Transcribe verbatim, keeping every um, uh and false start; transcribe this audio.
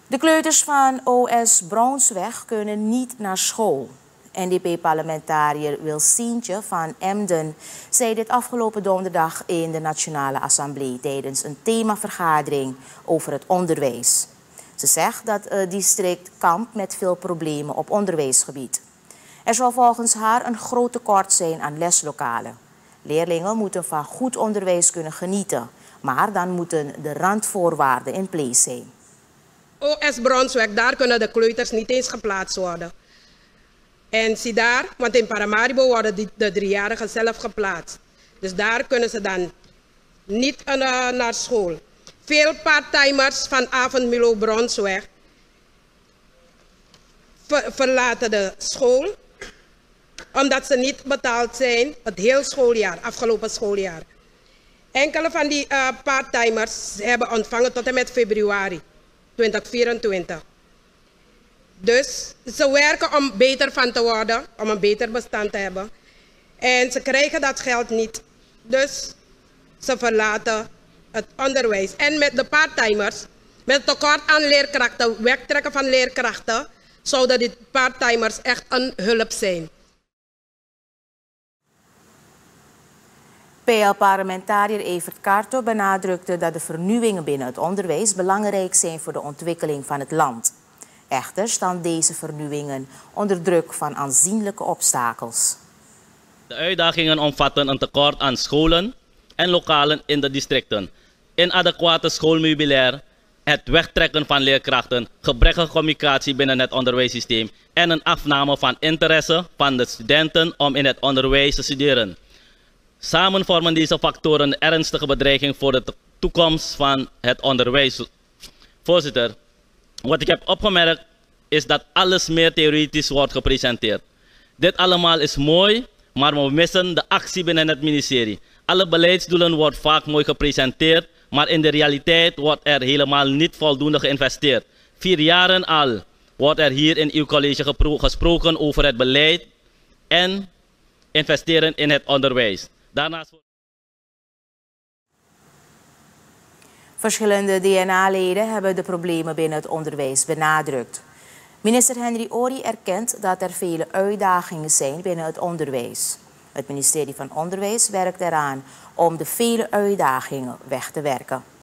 De kleuters van O S Brownsweg kunnen niet naar school. N D P-parlementariër Wil Sientje van Emden zei dit afgelopen donderdag in de Nationale Assemblée tijdens een themavergadering over het onderwijs. Ze zegt dat het district kampt met veel problemen op onderwijsgebied. Er zal volgens haar een groot tekort zijn aan leslokalen. Leerlingen moeten van goed onderwijs kunnen genieten, maar dan moeten de randvoorwaarden in place zijn. O S Brownsweg, daar kunnen de kleuters niet eens geplaatst worden. En zie daar, want in Paramaribo worden die, de driejarigen zelf geplaatst. Dus daar kunnen ze dan niet uh, naar school. Veel parttimers van Avondmilo Brownsweg ver, verlaten de school omdat ze niet betaald zijn het hele schooljaar, afgelopen schooljaar. Enkele van die uh, parttimers hebben ontvangen tot en met februari tweeduizend vierentwintig. Dus ze werken om beter van te worden, om een beter bestand te hebben. En ze krijgen dat geld niet. Dus ze verlaten het onderwijs. En met de parttimers, met het tekort aan leerkrachten, wegtrekken van leerkrachten, zouden die parttimers echt een hulp zijn. P L-parlementariër Evert Kaarto benadrukte dat de vernieuwingen binnen het onderwijs belangrijk zijn voor de ontwikkeling van het land. Echter staan deze vernieuwingen onder druk van aanzienlijke obstakels. De uitdagingen omvatten een tekort aan scholen en lokalen in de districten, inadequate schoolmeubilair, het wegtrekken van leerkrachten, gebrekkige communicatie binnen het onderwijssysteem en een afname van interesse van de studenten om in het onderwijs te studeren. Samen vormen deze factoren een ernstige bedreiging voor de toekomst van het onderwijs. Voorzitter, wat ik heb opgemerkt is dat alles meer theoretisch wordt gepresenteerd. Dit allemaal is mooi, maar we missen de actie binnen het ministerie. Alle beleidsdoelen worden vaak mooi gepresenteerd, maar in de realiteit wordt er helemaal niet voldoende geïnvesteerd. Vier jaren al wordt er hier in uw college gesproken over het beleid en investeren in het onderwijs. Daarnaast... Verschillende D N A-leden hebben de problemen binnen het onderwijs benadrukt. Minister Henry Ory erkent dat er vele uitdagingen zijn binnen het onderwijs. Het ministerie van Onderwijs werkt eraan om de vele uitdagingen weg te werken.